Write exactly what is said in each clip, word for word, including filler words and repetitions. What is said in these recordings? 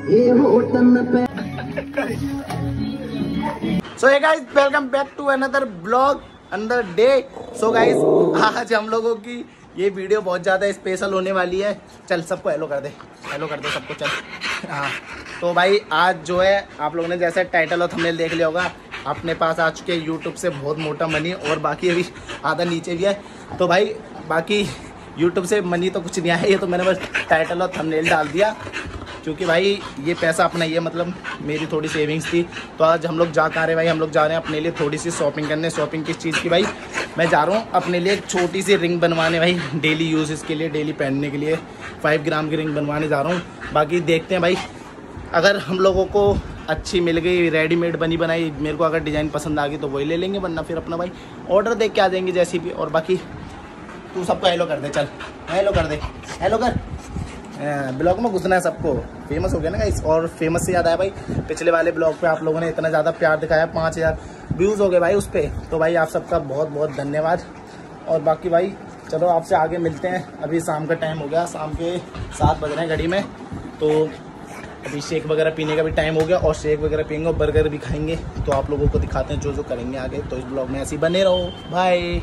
So hey guys, welcome back to another blog another day. So guys, आज हम लोगों की ये वीडियो बहुत ज़्यादा स्पेशल होने वाली है। चल सबको हेलो कर दे, हेलो कर दे सबको, चल। हाँ तो भाई आज जो है आप लोगों ने जैसे टाइटल और थंबनेल देख लिया होगा, अपने पास आ चुके यूट्यूब से बहुत मोटा मनी, और बाकी अभी आधा नीचे भी है। तो भाई बाकी यूट्यूब से मनी तो कुछ नहीं आया, ये तो मैंने बस टाइटल और थंबनेल डाल दिया, क्योंकि भाई ये पैसा अपना ही है, मतलब मेरी थोड़ी सेविंग्स थी। तो आज हम लोग जा कहाँ रहे हैं भाई, हम लोग जा रहे हैं अपने लिए थोड़ी सी शॉपिंग करने। शॉपिंग किस चीज़ की भाई, मैं जा रहा हूँ अपने लिए एक छोटी सी रिंग बनवाने भाई, डेली यूज़ के लिए, डेली पहनने के लिए फाइव ग्राम की रिंग बनवाने जा रहा हूँ। बाकी देखते हैं भाई, अगर हम लोगों को अच्छी मिल गई, रेडीमेड बनी बनाई, मेरे को अगर डिज़ाइन पसंद आ गई तो वही ले लेंगे, वरना फिर अपना भाई ऑर्डर दे के आ जाएंगे जैसी भी। और बाकी तू सबको हेलो कर दे, चल हेलो कर दे, हेलो कर। ब्लॉग में घुसना है सबको, फेमस हो गया ना गाइस। और फेमस से ज़्यादा है भाई, पिछले वाले ब्लॉग पे आप लोगों ने इतना ज़्यादा प्यार दिखाया, पाँच हज़ार व्यूज़ हो गए भाई उस पर। तो भाई आप सबका बहुत बहुत धन्यवाद। और बाकी भाई चलो आपसे आगे मिलते हैं। अभी शाम का टाइम हो गया, शाम के सात बज रहे हैं घड़ी में। तो अभी शेक वगैरह पीने का भी टाइम हो गया, और शेक वगैरह पियेंगे और बर्गर भी खाएंगे। तो आप लोगों को दिखाते हैं जो जो करेंगे आगे। तो इस ब्लॉग में ऐसे ही बने रहो, बाय।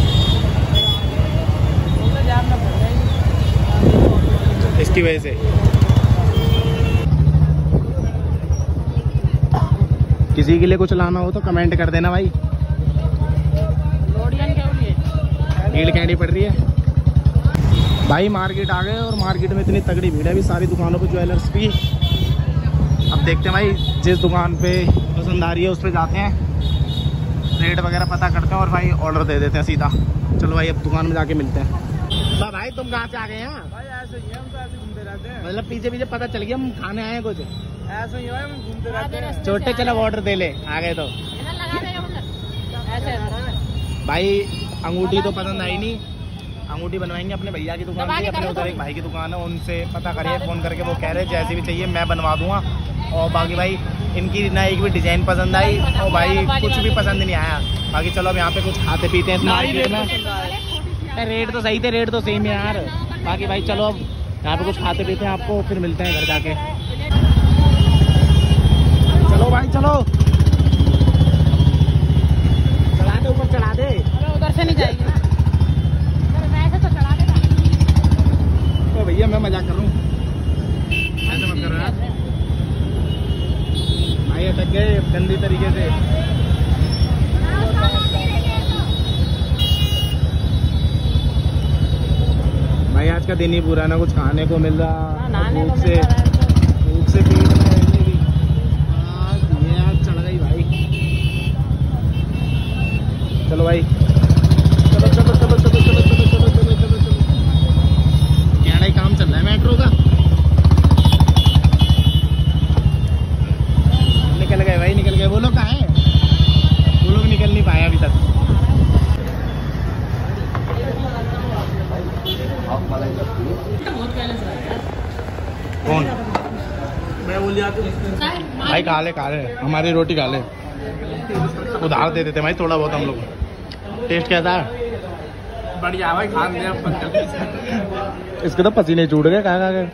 इसकी वजह से किसी के लिए कुछ लाना हो तो कमेंट कर देना भाई। भीड़ कैंडी पड़ रही है भाई, मार्केट आ गए और मार्केट में इतनी तगड़ी भीड़ है अभी सारी दुकानों पे, ज्वेलर्स भी। अब देखते हैं भाई, जिस दुकान पे पसंद आ रही है उस पर जाते हैं, रेट वगैरह पता करते हैं और भाई ऑर्डर दे देते हैं सीधा। चलो भाई अब दुकान में जाके मिलते हैं। तो भाई तुम कहाँ से आ गए हैं? भाई ऐसे ही हम तो ऐसे घूमते रहते हैं, मतलब पीछे पीछे पता चल गया हम खाने आए हैं कुछ, ऐसे ही हम घूमते रहते हैं। छोटे चलो ऑर्डर दे ले, आ गए तो भाई। अंगूठी तो पसंद आई नहीं, अंगूठी बनवाएंगे अपने भैया की दुकान से, अपने उधर एक भाई की दुकान है, उनसे पता करिए फ़ोन करके, वो कह रहे जैसी भी चाहिए मैं बनवा दूंगा। और बाकी भाई इनकी ना एक भी डिज़ाइन पसंद आई, और भाई कुछ भी पसंद नहीं आया। बाकी चलो अब यहाँ पे कुछ खाते पीते हैं मार्केट में। रेट तो सही थे, रेट तो सेम है यार। बाकी भाई चलो अब यहाँ पे कुछ खाते पीते हैं, आपको फिर मिलते हैं घर जाके। चलो भाई चलो, चढ़ा दे ऊपर, चढ़ा दे, उधर से नहीं जाएगी ना, वैसे तो चढ़ा दे। तो भैया मैं मजाक कर रहा हूँ, ऐसे मत कर रहा भाई, अटक गए गंदी तरीके से। भाई आज का दिन ही पूरा ना कुछ खाने को मिल रहा, भूख से भूख से पेट में रहने की आज ये आज चढ़ गई भाई। चलो भाई चलो चलो चलो चलो चलो चलो चलो चलो चलो चलो क्या ही काम चल रहा है मेट्रो का। निकल गए भाई, निकल गए। वो लोग कहाँ है? वो लोग निकल नहीं पाए अभी तक। कौन? मैं बोल भाई खा ले, खा ले हमारी रोटी खा ले, उधार दे देते भाई थोड़ा बहुत हम लोग। टेस्ट कैसा है? बढ़िया भाई, खा ले। इसके तो पसीने छूट गए खा खा के।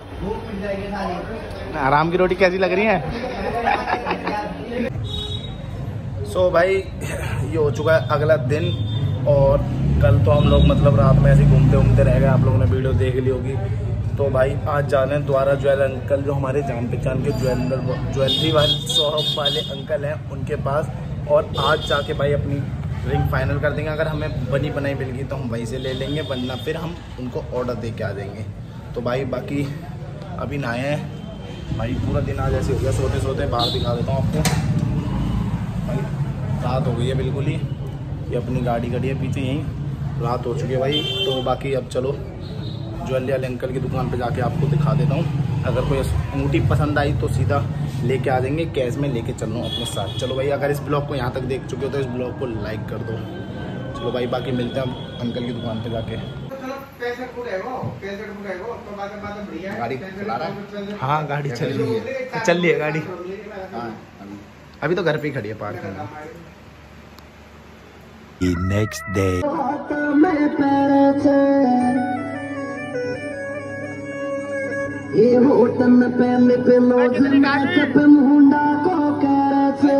आराम की रोटी कैसी लग रही है? सो so, भाई ये हो चुका है अगला दिन, और कल तो हम लोग मतलब रात में ऐसे घूमते घूमते रह गए, आप लोगों ने वीडियो देख ली होगी। तो भाई आज जा रहे हैं द्वारा ज्वेलर अंकल, जो हमारे जान पहचान के ज्वेलर ज्वेलरी वाले शॉप वाले अंकल हैं, उनके पास। और आज जाके भाई अपनी रिंग फाइनल कर देंगे। अगर हमें बनी बनाई मिल गई तो हम वहीं से ले लेंगे, वरना फिर हम उनको ऑर्डर दे के आ जाएंगे। तो भाई बाकी अभी नहाए हैं भाई, पूरा दिन आज ऐसे हो गया, सोते सोते बाहर दिखा देता हूँ आपको भाई। रात हो गई है बिल्कुल ही, ये अपनी गाड़ी खड़ी है पीछे, यहीं रात हो चुकी है भाई। तो बाकी अब चलो ज्वेलरी वाले अंकल की दुकान पे जाके आपको दिखा देता हूँ। अगर कोई अंगूठी पसंद आई तो सीधा लेके आ जाएंगे, कैश में लेके चल रहा हूँ अपने साथ। चलो भाई अगर इस ब्लॉग को यहाँ तक देख चुके हो तो इस ब्लॉग को लाइक कर दो। चलो भाई बाकी मिलते हैं हम अंकल की दुकान पे जाके। गाड़ी चला रहा है? हाँ गाड़ी चल रही है, चल रही है गाड़ी। हाँ अभी तो घर पे ही खड़ी है पार्क में। नेक्स्ट डे ये होटन पे लिप नोज मेकअप मुंडा को कैसे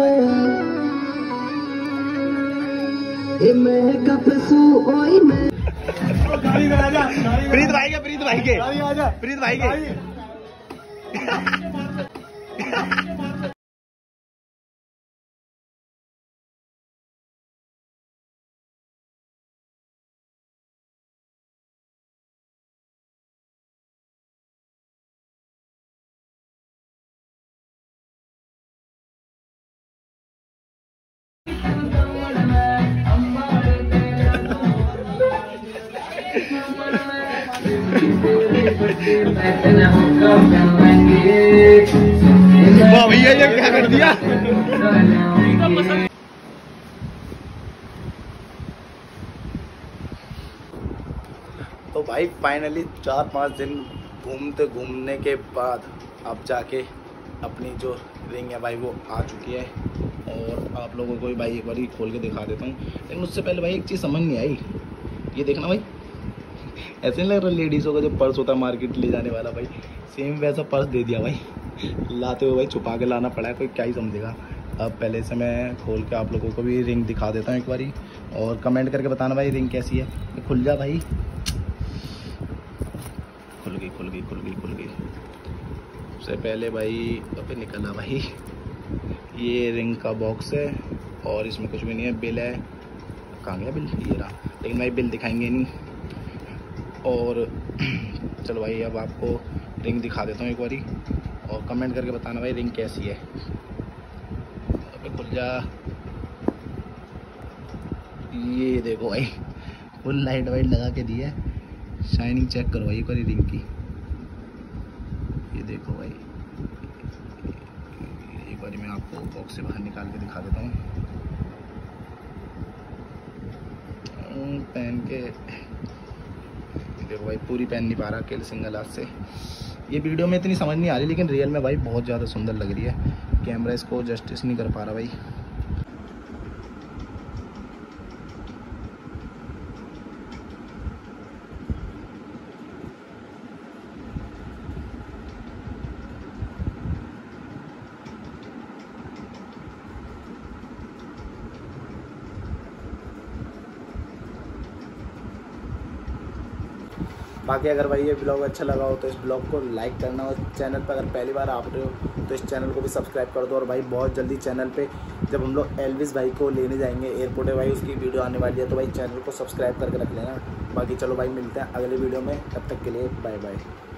ये मेकअप सू ओई में प्रीत भाई के प्रीत भाई के प्रीत भाई के वाह भैया ये क्या कर दिया। तो भाई फाइनली चार पाँच दिन घूमते घूमने के बाद अब जाके अपनी जो रिंग है भाई वो आ चुकी है। और आप लोगों को भी भाई एक बार ही खोल के दिखा देता हूँ। लेकिन उससे पहले भाई एक चीज़ समझ नहीं आई, ये देखना भाई ऐसे नहीं लग रहा लेडीज़ों का जो पर्स होता है मार्केट ले जाने वाला, भाई सेम वैसा पर्स दे दिया भाई। लाते हुए भाई छुपा के लाना पड़ा है, कोई क्या ही समझेगा। अब पहले से मैं खोल के आप लोगों को भी रिंग दिखा देता हूँ एक बारी, और कमेंट करके बताना भाई रिंग कैसी है। खुल जा भाई, खुल गई खुल गई खुल गई खुल गई। सबसे पहले भाई अबे निकला भाई, ये रिंग का बॉक्स है और इसमें कुछ भी नहीं है। बिल है, कहाँ गया बिल, ये रहा। लेकिन भाई बिल दिखाएंगे नहीं। और चलो भाई अब आपको रिंग दिखा देता हूँ एक बारी, और कमेंट करके बताना भाई रिंग कैसी है। अबे खुल जा, ये देखो भाई फुल लाइट वाइट लगा के दी है। शाइनिंग चेक करो भाई एक बारी रिंग की, ये देखो भाई। एक बारी मैं आपको बॉक्स से बाहर निकाल के दिखा देता हूँ। पहन के देखो भाई, पूरी पहन नहीं पा रहा अकेले सिंगल हाथ से। ये वीडियो में इतनी समझ नहीं आ रही, लेकिन रियल में भाई बहुत ज़्यादा सुंदर लग रही है। कैमरा इसको जस्टिस नहीं कर पा रहा भाई। बाकी अगर भाई ये ब्लॉग अच्छा लगा हो तो इस ब्लॉग को लाइक करना, और चैनल पर अगर पहली बार आप रहे हो तो इस चैनल को भी सब्सक्राइब कर दो। और भाई बहुत जल्दी चैनल पे जब हम लोग एल्विस भाई को लेने जाएंगे एयरपोर्ट है भाई, उसकी वीडियो आने वाली है, तो भाई चैनल को सब्सक्राइब करके रख लेना। बाकी चलो भाई मिलते हैं अगले वीडियो में, तब तक के लिए बाय बाय।